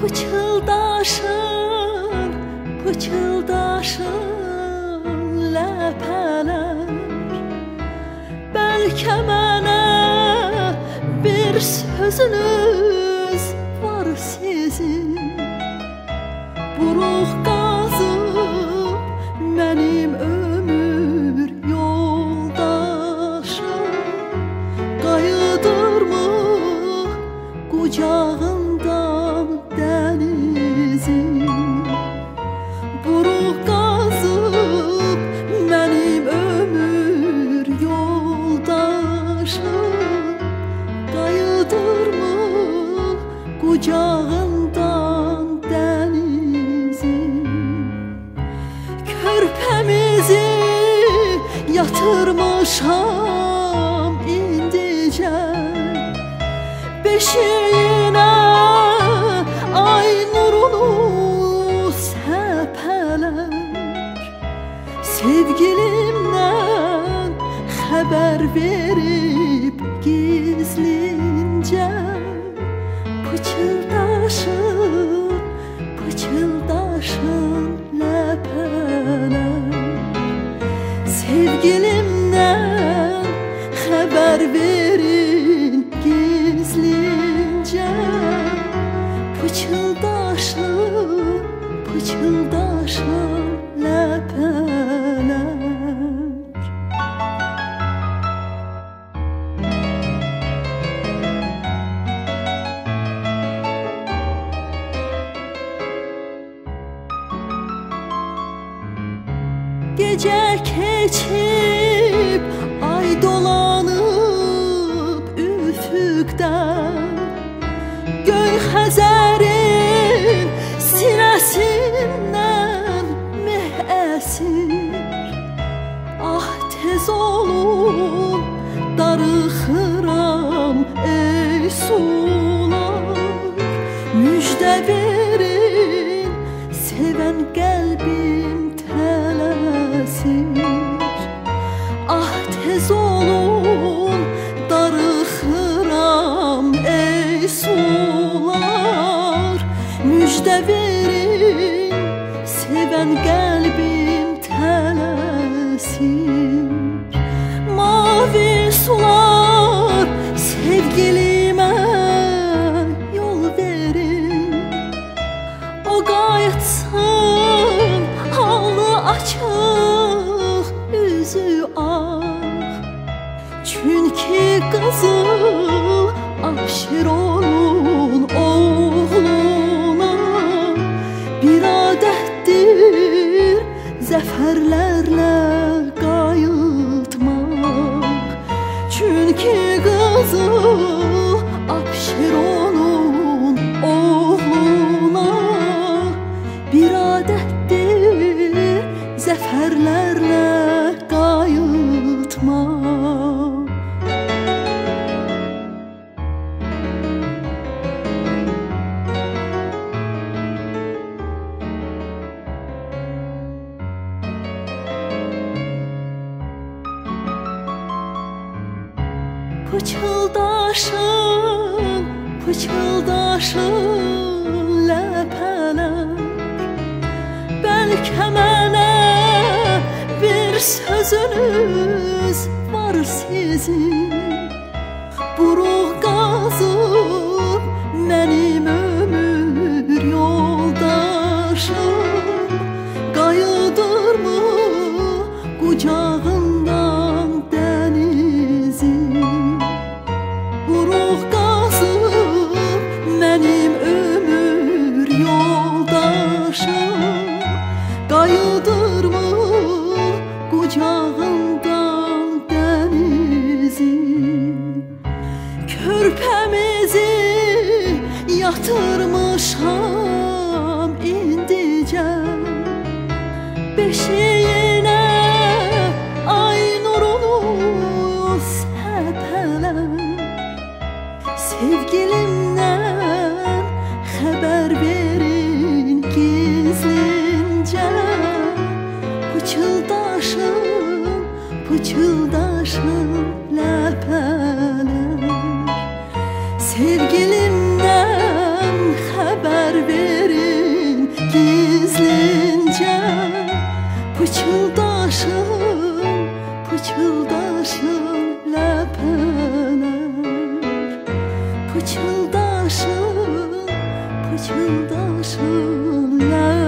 Pıçıldaşın, pıçıldaşın ləpələr. Bəlkə mənə bir sözünüz var sizin. Buruq qazıb mənim ömür yoldaşım. Qayıdırmı qucağından dənizin? Buruq qazıb mənim ömür yoldaşım. Qayıdırmı qucağından dənizin? Körpəmizi yatırmışam indicə beşiyinə, ay nurunu səpələr. Sevgilimdən xəbər verib gizlincə. Pıçıldaşın, pıçıldaşın ləpələr. Sevgilimdən xəbər verin gizlincə. Pıçıldaşın, pıçıldaşın ləpələr. Gecə keçib, ay dolanıb üfüqdən. Göy Xəzərin sinəsindən meh əsir. Ah tez olun, darıxıram ey sular. Müjdə verin, sevən qəlbim tələsir. Ah tez olun, darıxıram ey sular. Müjdə verin, sevən qəlbim tələsir. Mavi sular, sevgilimə yol verin. O qayıtsın, alnı açıq, üzü ağ. Çünki qızıl Abşeronun oğluna bir adətdir zəfərlərlə qayıtmaq. Çünki qızıl Abşeronun oğluna bir adətdir zəfərlərlə qayıtmaq. Pıçıldaşın, pıçıldaşın ləpələr. Bəlkə mənə bir sözünüz var sizin. Buruq qazıb mənim ömür yoldaşım. Qayıdırmı qucağından dənizin? Buruq qazıb mənim ömür yoldaşım. Qayıdırmı qucağından dənizin? Körpəmizi yatırmışam indicə beşiyinə, ay nurunu səpələr. Sevgilimdən xəbər verin gizlincə. Pıçıldaşın, pıçıldaşın ləpələr. Sevgilimdən haber verin gizlince. Pıçıldaşın, pıçıldaşın lepeler. Pıçıldaşın, pıçıldaşın lepeler.